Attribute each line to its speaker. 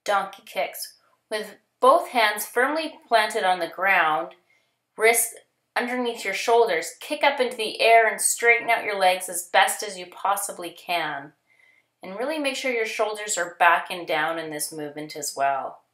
Speaker 1: donkey kicks. With both hands firmly planted on the ground, wrists underneath your shoulders, kick up into the air and straighten out your legs as best as you possibly can. And really make sure your shoulders are back and down in this movement as well.